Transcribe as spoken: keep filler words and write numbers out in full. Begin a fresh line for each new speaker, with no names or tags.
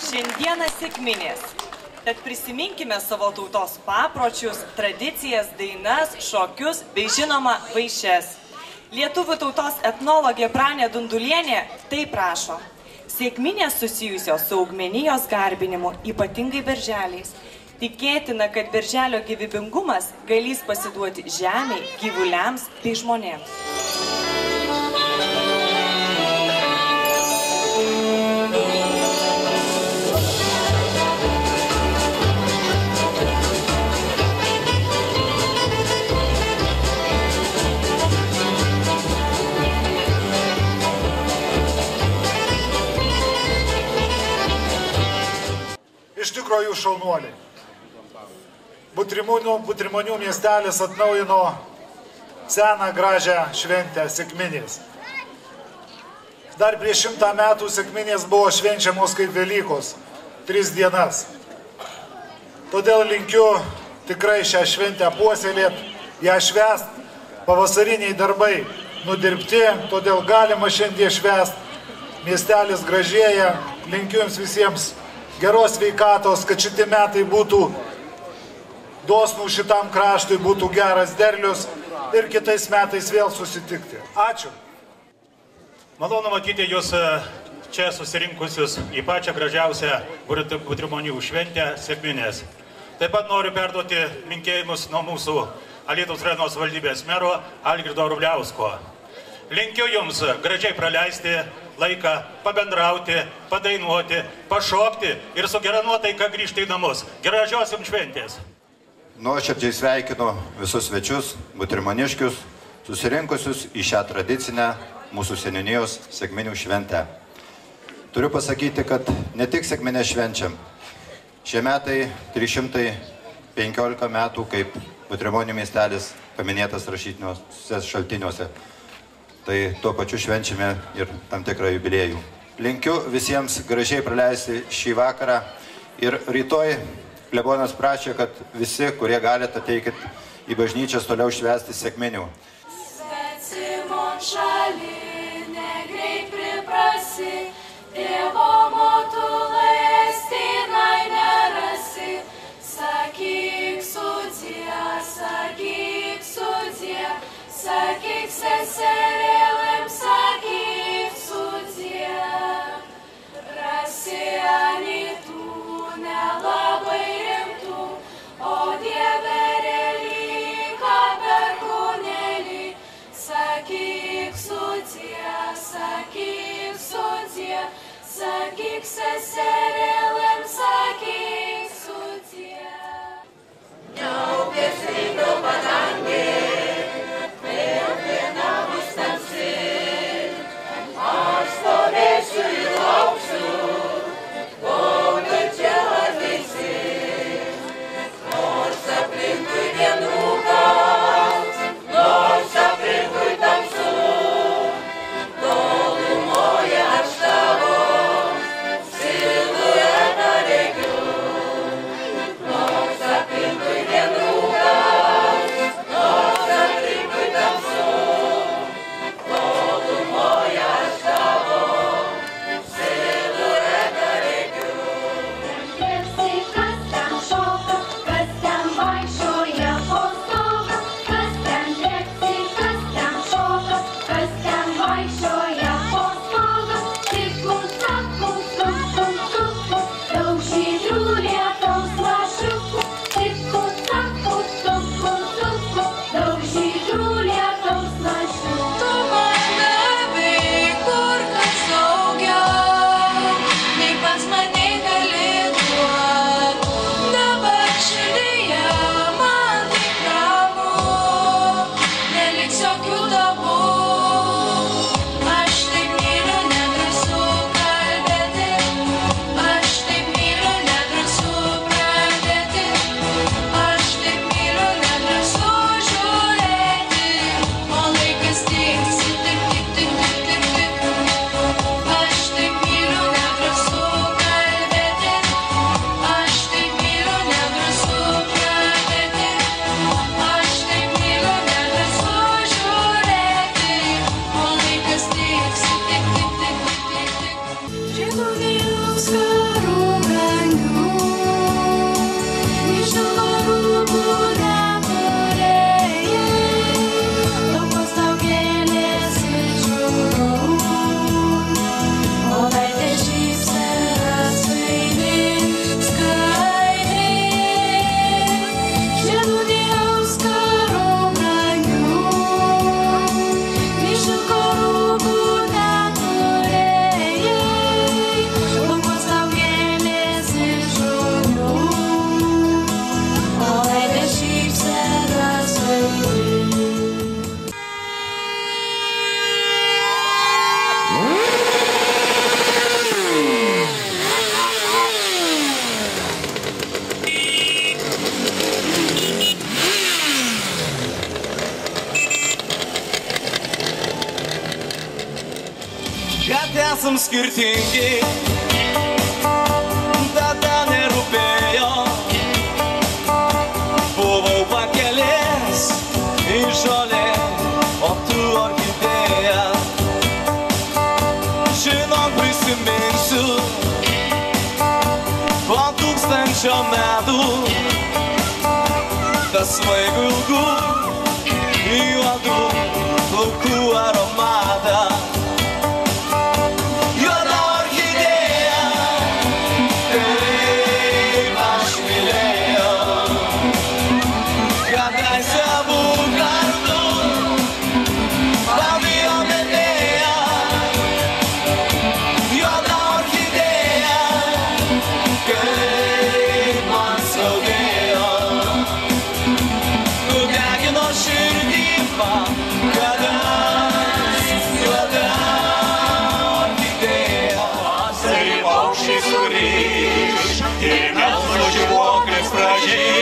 Šiandieną sekminės. Tad prisiminkime savo tautos papročius, tradicijas, dainas, šokius bei žinoma vaišes. Lietuvių tautos etnologė Pranė Dundulienė taip rašo. Sekminės susijusios su augmenijos garbinimu, ypatingai berželiais. Tikėtina, kad berželio gyvybingumas galės pasiduoti žemei, gyvuliams bei žmonėms.
Iš tikrųjų šaunuoliai. Butrimonių, Butrimonių miestelis atnaujino seną gražią šventę sekminės. Dar prieš šimtą metų sekminės buvo švenčiamos kaip Velykos, tris dienas. Todėl linkiu tikrai šią šventę puoselėt, ją švęst, pavasariniai darbai nudirbti, todėl galima šiandien švęst. Miestelis gražėja, linkiu jums visiems geros sveikatos, kad šitie metai būtų dosnų šitam kraštui, būtų geras derlius ir kitais metais vėl susitikti. Ačiū.
Malonu matyti jūs čia susirinkusius į pačią gražiausią Butrimonių šventę sekminės. Taip pat noriu perduoti linkėjimus nuo mūsų Alytaus rajono valdybės mero Algirdo Rubliausko. Linkiu jums gražiai praleisti laiką, pabendrauti, padainuoti, pašokti ir su gera nuotaika grįžti į namus. Gražios jums šventės.
Nuoširdžiai sveikinu visus svečius, butrimoniškius, susirinkusius į šią tradicinę mūsų seniūnijos sekminių šventę. Turiu pasakyti, kad ne tik sekminę švenčiam. Šie metai trys šimtai penkiolika metų, kaip Butrimonių miestelis paminėtas rašytiniuose šaltiniuose. Tai tuo pačiu švenčiame ir tam tikrą jubiliejų. Linkiu visiems gražiai praleisti šį vakarą ir rytoj klebonas prašė, kad visi, kurie galite, ateikit į bažnyčias toliau švęsti sekminių.
Svetimon šalį negreit priprasi, Dievo motulės tenai nerasi. Sakyk sudie, sakyk sudie, sakyk seserėlėm, sakyk sudie. Rasi anytų nelabai rimtų, o dieverėlį, ką per kūnelį. Sakyk sudie, sakyk sudie, sakyk seserėlėm, sakyk sudie. Jaukės ryto padangė, vėl diena bus tamsi, aš stovėsiu ir lauksiu, kol čia ateisi. Nors aplinkui vien rūkas, nors aplinkui tamsu, tolumoje aš tavo siluetą regiu. Nors aplinkui vien rūkas, nors aplinkui tamsu, tolumoje aš tavo siluetą regiu.
Visi, kas ten šoka, kas ten vaikščioja po stogą, kas ten lėksi, kas ten šoka, kas ten vaikščioja po stogą. Tiku, taku, tuku, tuku, daug žydrų lietaus lašiukų. Tiku, taku, tuku, tuku, daug žydrų lietaus lašiukų.
Tu man davei kur kas daugiau, nei pats mane gali duot. Dabar širdyje man tik ramu, neliks jokių tabų. Aš taip myliu, nedrąsu kalbėti, aš taip myliu, nedrąsu pradėti, aš taip myliu, nedrąsu žiūrėti, o laikas tiksi, tik, tik, tik, tik, tik, tik. Aš taip myliu, nedrąsu kalbėti, aš taip myliu, nedrąsu pradėti, aš taip myliu, nedrąsu žiūrėti, o laikas tiksi, tik, tik, tik, tik, tik, tik. Žydų vyrus karų
Esam skirtingi, tada nerūpėjo. Buvau pakelės į žolę, o tu orchidėja. Žinok, prisiminsiu po tūkstančio metų tas smaigų ilgų juodų plaukų aromatą. Juoda orchidėja, kaip aš mylėjau. Kadaise abu kartu pavijome vėją. Juoda orchidėja, kaip man skaudėjo. Nudegino širdį man, kad aš juoda orchidėja.
Paukščiai sugrįš, ir mes nuživuoklės gražiai.